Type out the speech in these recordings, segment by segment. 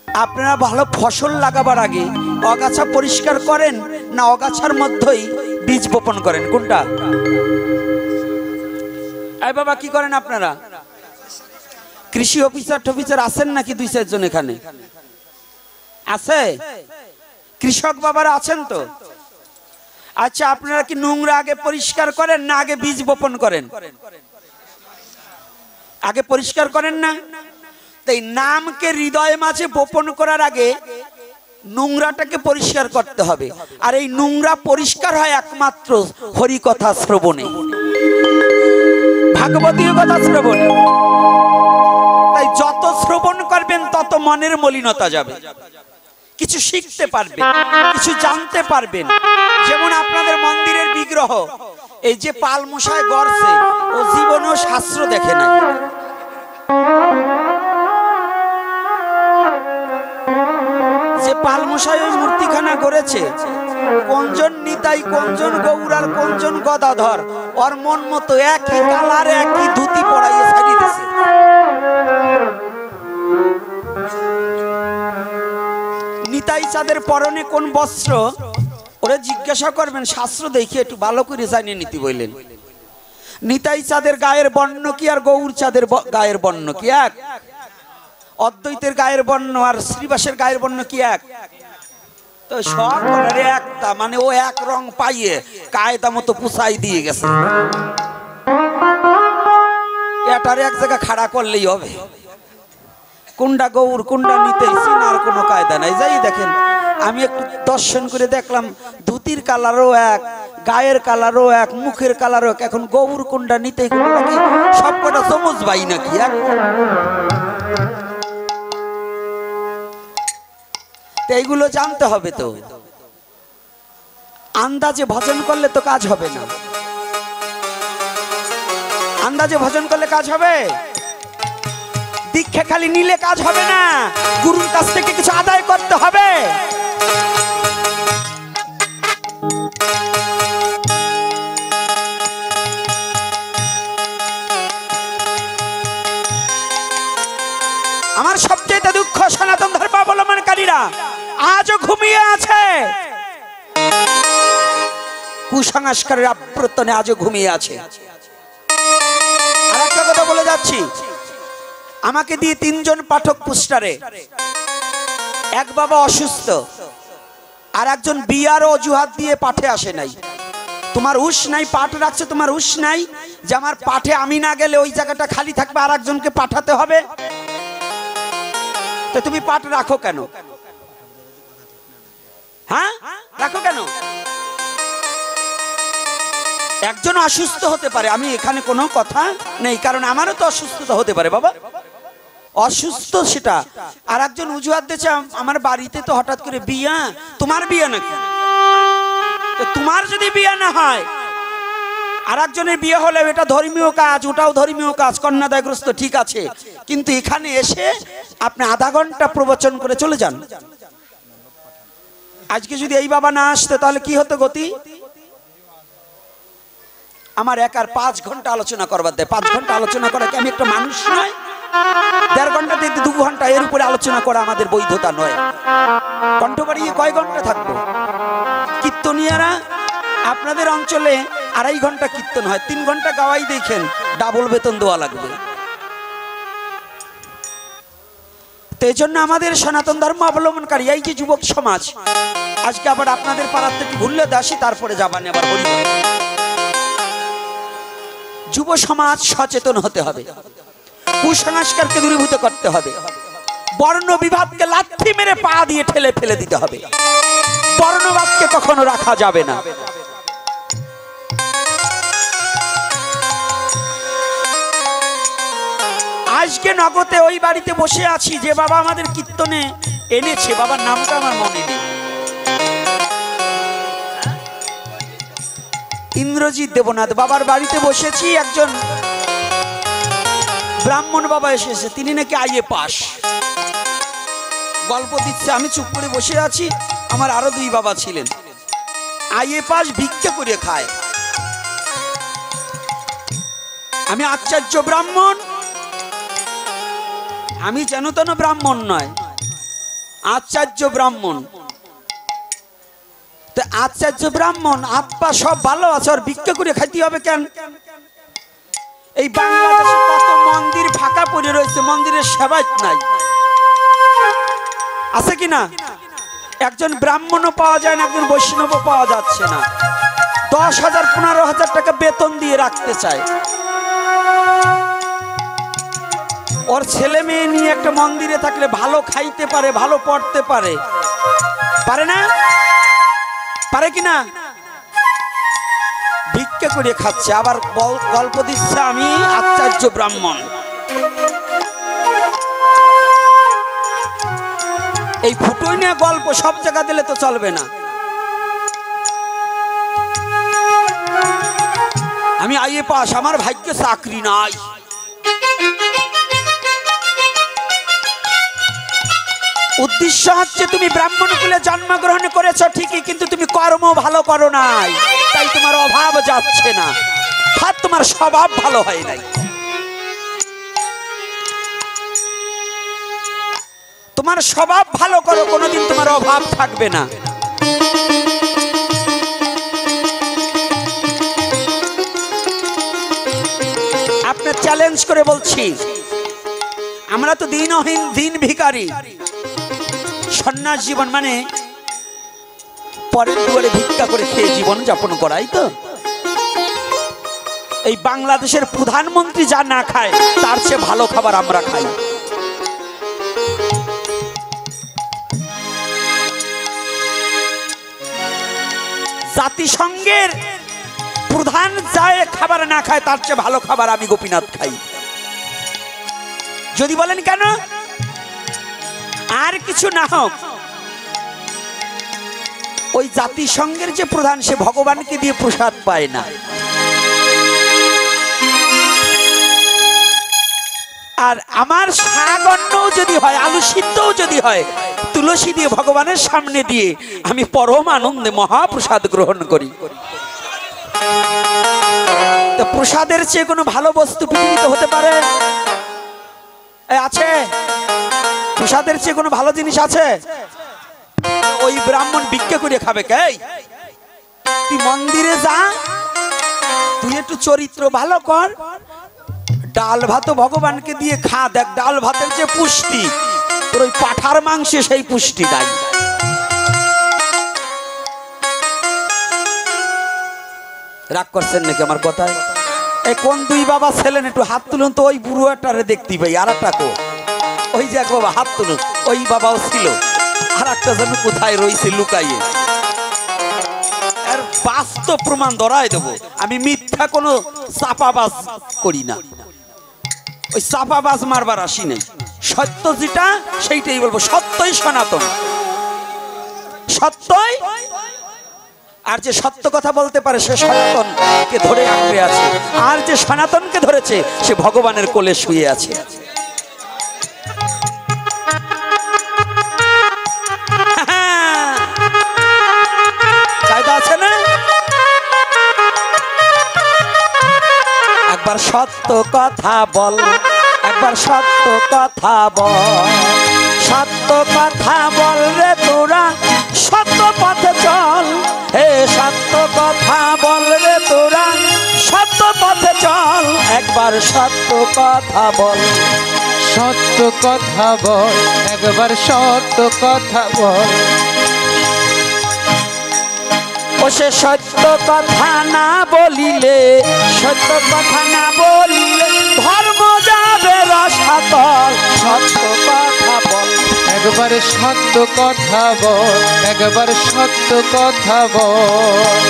আপনারা ভালো ফসল লাগাবার আগে অগাছা পরিষ্কার করেন না অগাছার মধ্যেই বীজ বপন করেন? কোনটা? এই বাবা কি করেন আপনারা? কৃষি অফিসার আছেন নাকি 2-4 জন এখানে আছে? কৃষক বাবারা আছেন তো? আচ্ছা, আপনারা কি নোংরা আগে পরিষ্কার করেন না আগে বীজ বপন করেন? আগে পরিষ্কার করেন না? তাই নামকে হৃদয় মাঝে বপন করার আগে নোংরাটাকে পরিষ্কার করতে হবে। আর এই নোংরা পরিষ্কার হয় একমাত্র হরি কথা শ্রবণে, ভাগবতীয় কথা শ্রবণে। তাই যত শ্রবণ করবেন তত মনের মলিনতা যাবে, কিছু শিখতে পারবেন, কিছু জানতে পারবেন। যেমন আপনাদের মন্দিরের বিগ্রহ, এই যে পালমশায় গড়ছে, ও জীবনেও শাস্ত্র দেখে নাই। যে পালমশায় ওই মূর্তিখানা গড়েছে, কোনজন নিতাই, কোনজন গৌর আর কোনজন গদাধর, ওর মন মতো একই কালার একই ধুতি পরাইয়ে ছাড়িয়ে দিয়েছে। নিতাই চাঁদের পরনে কোন বস্ত্র, ওরা জিজ্ঞাসা করবেন, শাস্ত্র দেখে একটু ভালো করে জানিয়ে নিতে বললেন। নিতাই চাঁদের গায়ের বর্ণ কি আর গৌর চাঁদের গায়ের বর্ণ কি এক? অদ্বৈতের গায়ের বর্ণ আর শ্রীবাসের গায়ের বর্ণ কি এক? তো সকলের একটা, মানে ও এক রং পাইয়ে কায়দা মতো পুষাই দিয়ে গেছে। এটার এক জায়গায় খাড়া করলেই হবে, কোনটা গৌর কোনটা নিতাই চিনার কোনো কায়দা নাই। যাই দেখেন, আমি একটু দর্শন করে দেখলাম, ধুতির কালারও এক, গায়ের কালারও এক, মুখের কালারও এক। এখন গৌর কোনটা নিতাই কোনটা নাকি সবকটা সমুজ ভাই নাকি এক? এইগুলো জানতে হবে। তো আন্দাজে ভজন করলে তো কাজ হবে না। আন্দাজে ভজন করলে কাজ হবে? দীক্ষা খালি নিলে কাজ হবে না, গুরুর কাছ থেকে কিছু আদায় করতে হবে। আমার সবচেয়ে দুঃখ, সনাতন ধর্মাবলম্বনকারীরা আজও ঘুমিয়ে আছে, কুসংস্কারের আবর্তনে আজও ঘুমিয়ে আছে। আর একটা কথা বলে যাচ্ছি, আমাকে দিয়ে 3 জন পাঠক পোস্টারে, এক বাবা অসুস্থ, আর একজন বিয়ার অজুহাত দিয়ে পাঠে আসে নাই। তোমার হুশ নাই, পাঠ রাখছে, তোমার হুশ নাই যে আমার পাঠে আমি না গেলে ওই জায়গাটা খালি থাকবে, আর একজনকে পাঠাতে হবে। তো তুমি পাঠ রাখো কেন? হ্যাঁ, রাখো কেন? একজন অসুস্থ হতে পারে, আমি এখানে কোনো কথা নেই, কারণ আমারও তো অসুস্থতা হতে পারে বাবা, অসুস্থ সেটা। আর একজন অজুহাত দিচ্ছে, আমার বাড়িতে তো হঠাৎ করে বিয়া। তোমার বিয়া নাকি? তোমার যদি বিয়া না হয়, আর একজনের বিয়ে হলে এটা ধর্মীয় কাজ, ওটাও ধর্মীয় কাজ, কন্যাদায়গ্রস্ত, ঠিক আছে। কিন্তু এখানে এসে আপনি আধা ঘন্টা প্রবচন করে চলে যান। আজকে যদি এই বাবা না আসতে তাহলে কি হতো গতি? আমার একার 5 ঘন্টা আলোচনা করবার দেয়। 5 ঘন্টা আলোচনা করা কি আমি একটা মানুষ নয়? 1.5 ঘন্টা দিয়ে 2 ঘন্টা এর উপরে আলোচনা করা আমাদের বৈধতা নয়। কণ্ঠ বাড়িয়ে কয় ঘন্টা থাকবো? কীর্তনিয়ারা আপনাদের অঞ্চলে 2.5 ঘন্টা কীর্তন হয়, 3 ঘন্টা গাওয়াই দেখেন ডাবল বেতন দেওয়া লাগবে। তো এই জন্য আমাদের সনাতন ধর্ম অবলম্বনকারী এই যে যুবক সমাজ, আজকে আবার আপনাদের পাড়ার থেকে ঘুরলে দাসি, তারপরে যাবানি আবার বলি। যুব সমাজ সচেতন হতে হবে, কুসংস্কারকে দূরীভূত করতে হবে, বর্ণ বিভাগকে লাথি মেরে পা দিয়ে ঠেলে ফেলে দিতে হবে। বর্ণবাদকে কখনো রাখা যাবে না। আজকে নগদে ওই বাড়িতে বসে আছি যে বাবা আমাদের কীর্তনে এনেছে, বাবার নামটা আমার মনে নেই, ইন্দ্রজিৎ দেবনাথ বাবার বাড়িতে বসেছি। একজন ব্রাহ্মণ বাবা এসেছে, তিনি নাকি আইএ পাস, গল্প দিচ্ছে। আমি চুপ করে বসে আছি, আমার আরো 2 বাবা ছিলেন, আইএ পাস, ভিক্ষা করে খায়। আমি আচার্য ব্রাহ্মণ, আমি যেন তেন ব্রাহ্মণ নয়, আচার্য ব্রাহ্মণ। তো আচার্য ব্রাহ্মণ আব্বা সব ভালো আছে, আর ভিক্ষা করে খাইতে হবে কেন? এই বাংলাদেশে কত মন্দির ফাঁকা পড়ে রয়েছে, মন্দিরের সেবায়ত নাই, আছে কিনা? একজন ব্রাহ্মণও পাওয়া যায় না, একজন বৈষ্ণবও পাওয়া যাচ্ছে না। 10,000 15,000 টাকা বেতন দিয়ে রাখতে চায়। ওর ছেলে মেয়ে নিয়ে একটা মন্দিরে থাকলে ভালো খাইতে পারে, ভালো পড়তে পারে, পারে না? পারে কিনা? ভিক্ষা করে খাচ্ছে, আবার গল্প দিচ্ছে আমি আচার্য ব্রাহ্মণ। এই ফুটোই নিয়ে গল্প সব জায়গা দিলে তো চলবে না। আমি আইএ পাস, আমার ভাগ্যে চাকরি নাই। উদ্দেশ্য হচ্ছে তুমি ব্রাহ্মণ কুলে জন্মগ্রহণ করেছো ঠিকই, কিন্তু তুমি কর্ম ভালো করো নাই, তাই তোমার অভাব যাচ্ছে না, আর তোমার স্বভাব ভালো হয় নাই। তোমার স্বভাব ভালো করো, কোনোদিন তোমার অভাব থাকবে না। আপনার চ্যালেঞ্জ করে বলছি, আমরা তো দিনহীন, দিন ভিখারি। সন্ন্যাস জীবন মানে পরের দুয়ারে ভিক্ষা করে খেয়ে জীবন যাপন করাই তো। এই বাংলাদেশের প্রধানমন্ত্রী যা না খায় তার চেয়ে ভালো খাবার আমরা খাই। জাতিসংঘের প্রধান যায় খাবার না খায় তার চেয়ে ভালো খাবার আমি গোপীনাথ খাই। যদি বলেন কেন? আর কিছু না হোক, ওই জাতিসংঘের যে প্রধান সে ভগবানকে দিয়ে প্রসাদ পায় না। আর আমার শাক অন্নও যদি হয়, আলু সিদ্ধও যদি হয়, তুলসী দিয়ে ভগবানের সামনে দিয়ে আমি পরম আনন্দে মহাপ্রসাদ গ্রহণ করি। তো প্রসাদের চেয়ে কোনো ভালো বস্তু পৃথিবীতে হতে পারে? আছে? প্রসাদের চেয়ে কোনো ভালো জিনিস আছে? ওই ব্রাহ্মণ ভিক্ষা করে খাবে কে? তুই মন্দিরে যা, তুই একটু চরিত্র ভালো কর, ডাল ভাত ভগবানকে দিয়ে খা, দেখ ডাল ভাতের যে পুষ্টি, তোর ওই পাঠার মাংসে সেই পুষ্টি নাই। রাগ করছেন নাকি আমার কথায়? এই কোন দুই বাবা ছেলেন একটু হাত তুলুন তো, ওই বুড়োটারে দেখতে পাই। আর একটা কো, ওই যে এক বাবা হাত তুলুন, ওই বাবাও ছিল, আর একটা যেন কোথায় রয়েছে লুকাইয়ে। আর বাস্তব প্রমাণ ধরাই দেবো, আমি মিথ্যা কোনো চাপাবাজ করি না, ওই চাপাবাজ মারবার আসি নেই। সত্য যেটা সেইটাই বলবো, সত্যই সনাতন, সত্যই। আর যে সত্য কথা বলতে পারে সে সনাতনকে ধরে আঁকড়ে আছে, আর যে সনাতনকে ধরেছে সে ভগবানের কোলে শুয়ে আছে। কায়দা আছে না? একবার সত্য কথা বল, একবার সত্য কথা বল, সত্য কথা বল রে তোরা, সত্য পথে চল। হে সত্য কথা বল রে তোরা, সত্য পথে চল। একবার সত্য কথা বল, সত্য কথা বল, একবার সত্য কথা বল। ও সে সত্য কথা না বলিলে, সত্য কথা না বলিলে ধর্ম যাবে রসাতল। সত্য কথা বল, একবার সত্য কথা বল, একবার সত্য কথা বল।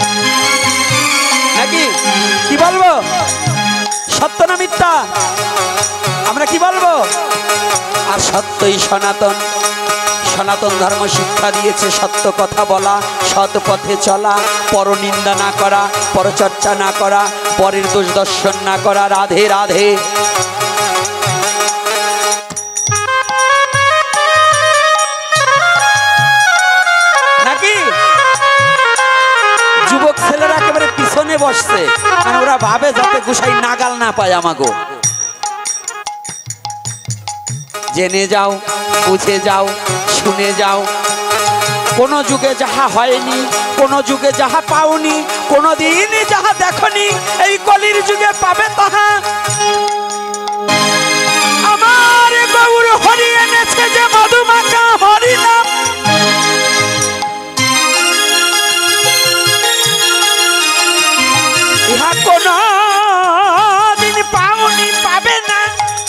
নাকি কি বলবো? সত্য না মিথ্যা? আমরা কি বলবো? আর সত্যই সনাতন। সনাতন ধর্ম শিক্ষা দিয়েছে সত্য কথা বলা, সৎ পথে চলা, পরনিন্দা না করা, পরচর্চা না করা, পরের দোষ দর্শন না করা। রাধে রাধে। নাকি যুবক ছেলেরা একেবারে পিছনে বসছে, মানে ওরা ভাবে যাতে গোসাই নাগাল না পায় আমাগো। জেনে যাও, বুঝে যাও, শুনে যাও। কোন যুগে যাহা হয়নি, কোন যুগে যাহা পাওনি, কোনদিন যাহা দেখনি, এই কলির যুগে পাবে তাহা। আমার গৌর হরি এনেছে যে মধুমাখা হরি নাম, ইহা কোন দিন পাওনি, পাবে না।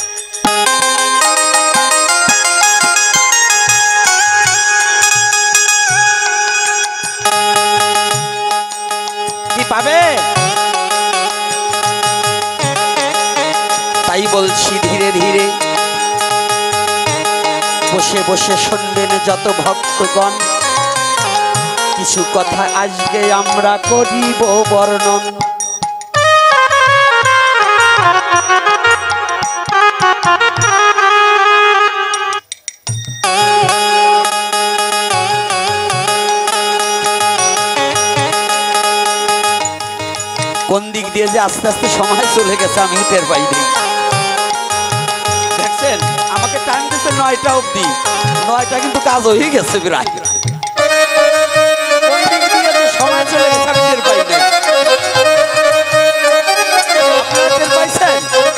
কি পাবে? তাই বলছি ধীরে ধীরে বসে বসে শুনবেন যত ভক্তগণ, কিছু কথা আজকে আমরা করিব বর্ণন। কোন দিক দিয়ে যে আস্তে আস্তে সময় চলে গেছে আমি টের পাইনি। দেখছেন আমাকে টাইম দিচ্ছে 9টা অবধি, 9টা কিন্তু কাজ হয়ে গেছে প্রায়। কোন দিক দিয়ে যে সময় চলে গেছে আমি টের পাইনি। আপনারা টের পাইছেন?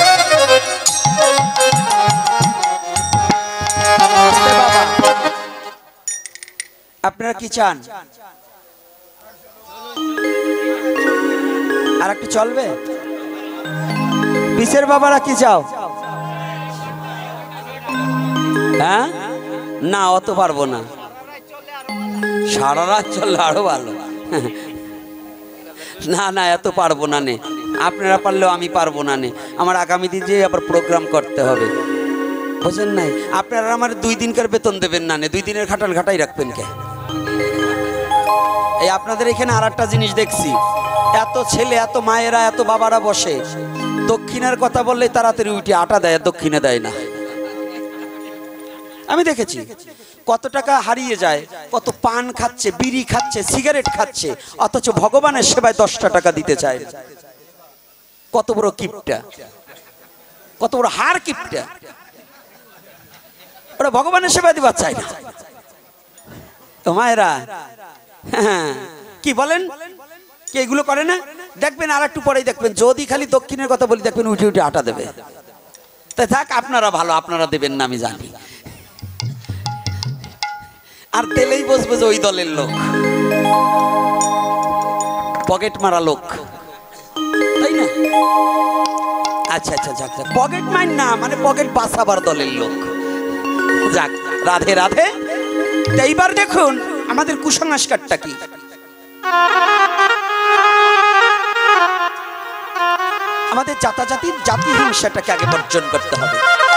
বাবা আপনারা কি চান? আর একটু চলবে? পিসের বাবারা কি চাও? হ্যাঁ না অত পারবো না, সারা রাত চললে আরো ভালো। না না এত পারবো না নে, আপনারা পারলেও আমি পারবো না নে। আমার আগামী দিন যে আবার প্রোগ্রাম করতে হবে, বুঝেন নাই? আপনারা আমার 2 দিনকার বেতন দেবেন না নে, 2 দিনের খাটাল ঘাটাই রাখবেন কে? এই আপনাদের এখানে আর একটা জিনিস দেখছি, এত ছেলে এত মায়েরা এত বাবারা বসে দক্ষিণের কথা বললে তাড়াতাড়ি উঠে আটা দেয়, দক্ষিণে দেয় না। আমি দেখেছি কত টাকা হারিয়ে যায়, কত পান খাচ্ছে, বিড়ি খাচ্ছে, সিগারেট খাচ্ছে, অথচ ভগবানের সেবায় 10টা টাকা দিতে চায়। কত বড় কিপটা, কত বড় হার কিপটা, ওরা ভগবানের সেবা দিবার চায় না। তো মায়েরা কি বলেন, কি এগুলো করে না? দেখবেন আর একটু পরেই দেখবেন যদি খালি দক্ষিণের কথা বলি দেখবেন উঠে উঠে আটা দেবে। তাই থাক, আপনারা ভালো, আপনারা দেবেন না আমি জানি। আর তেলেই বসবে যে ওই দলের লোক, পকেট মারা লোক, তাই না? আচ্ছা আচ্ছা যাক যাক, পকেট মাইন না মানে পকেট বাঁচাবার দলের লোক। যাক রাধে রাধে। এইবার দেখুন আমাদের কুসংস্কারটা কি। আমাদের জাতাজাতির জাতি হিংসাটাকে আগে বর্জন করতে হবে।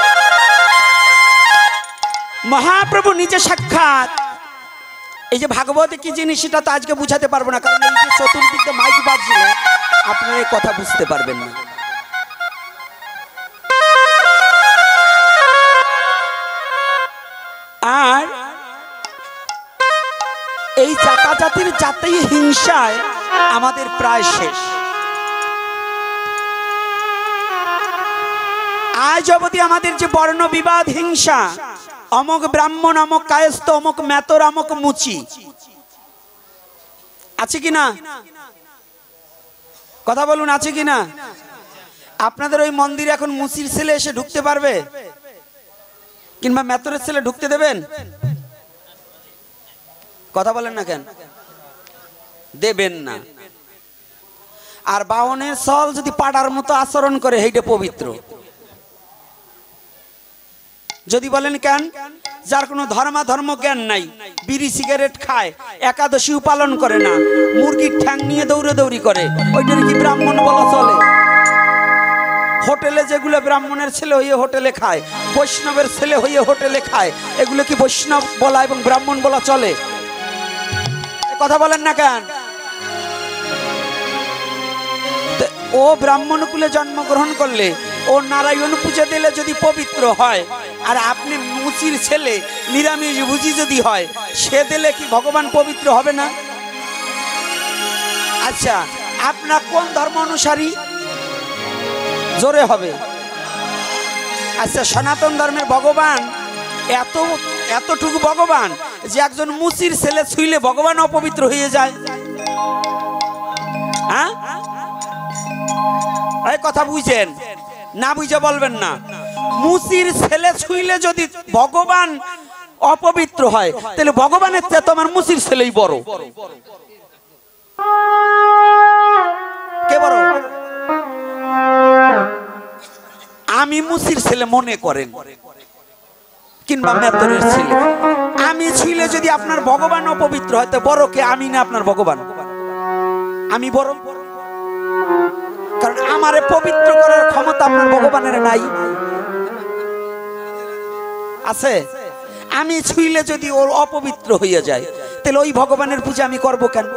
মহাপ্রভু নিজে সাক্ষাৎ এই যে ভাগবতে কি জিনিস সেটা তো আজকে বুঝাতে পারবো না, কারণ এই যে চতুর্দিকে মাইক বাজছিল আপনারা এই কথা বুঝতে পারবেন না। আর এই জাতাজাতির জাতি হিংসায় আমাদের প্রায় শেষ। আজ অবধি আমাদের যে বর্ণ বিবাদ হিংসা, অমক ব্রাহ্মণ, অমক কায়স্থ, অমক মেতর, অমক মুচি, আছে কিনা? কথা বলুন, আছে কিনা? আপনাদের ওই মন্দিরে এখন মুচির ছেলে এসে ঢুকতে পারবে কিংবা মেতরের ছেলে ঢুকতে দেবেন? কথা বলেন না কেন? দেবেন না। আর বাউনের সল যদি পাড়ার মতো আচরণ করে সেইটা পবিত্র। যদি বলেন কেন? যার কোনো ধর্ম জ্ঞান নাই, বিড়ি সিগারেট খায়, একাদশীও পালন করে না, মুরগির ঠ্যাং নিয়ে দৌড়াদৌড়ি করে, ওইটার কি ব্রাহ্মণ বলা চলে? হোটেলে যেগুলো ব্রাহ্মণের ছেলে হইয়ে হোটেলে খায়, বৈষ্ণবের ছেলে হইয়ে হোটেলে খায়, এগুলো কি বৈষ্ণব বলা এবং ব্রাহ্মণ বলা চলে? কথা বলেন না কেন? ও ব্রাহ্মণ কুলে জন্মগ্রহণ করলে, ও নারায়ণ পূজা দিলে যদি পবিত্র হয়, আর আপনি মুচির ছেলে নিরামিষ ভুজি যদি হয়, সে দিলে কি ভগবান পবিত্র হবে না? আচ্ছা আপনার কোন ধর্ম অনুসারী? জোরে হবে। আচ্ছা, সনাতন ধর্মের ভগবান এতটুকু ভগবান যে একজন মুচির ছেলে ছুঁইলে ভগবান অপবিত্র হয়ে যায়? হ্যাঁ, এই কথা বুঝেন না, বুঝে বলবেন না। মুচির ছেলে ছুঁইলে যদি ভগবান অপবিত্র হয়, তাহলে ভগবানের চেয়ে তোমার মুচির ছেলেই বড়। কে বড়? আমি মুচির ছেলে মনে করেন, কিংবা মেতরের ছেলে, আমি ছুঁইলে যদি আপনার ভগবান অপবিত্র হয়, তো বড় কে? আমি না আপনার ভগবান? আমি বড়, কারণ আমারে পবিত্র করার ক্ষমতা আপনার ভগবানের নাই। আছে? আমি ছুঁইলে যদি ওর অপবিত্র হইয়া যায়, তাহলে ওই ভগবানের পূজা আমি করব কেন?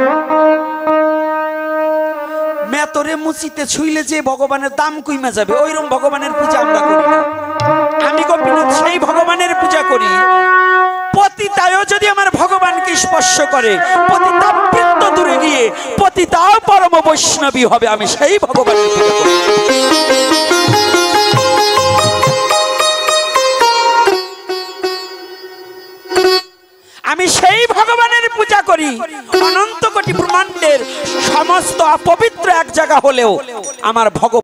মেতরে মুচিতে ছুঁইলে যে ভগবানের দাম কইমা যাবে, ওইরকম ভগবানের পূজা আমরা করি না। আমি গোপীনাথ সেই ভগবানের পূজা করি। পতিতায়ও যদি আমার ভগবানকে স্পর্শ করে, পতিতাবৃত্ত দূরে গিয়ে পতিতাও পরম বৈষ্ণবী হবে। আমি সেই ভগবানের পূজা করি। আমি সেই ভগবানের পূজা করি। অনন্ত কোটি ব্রহ্মাণ্ডের সমস্ত অপবিত্র এক জায়গা হলেও আমার ভগবান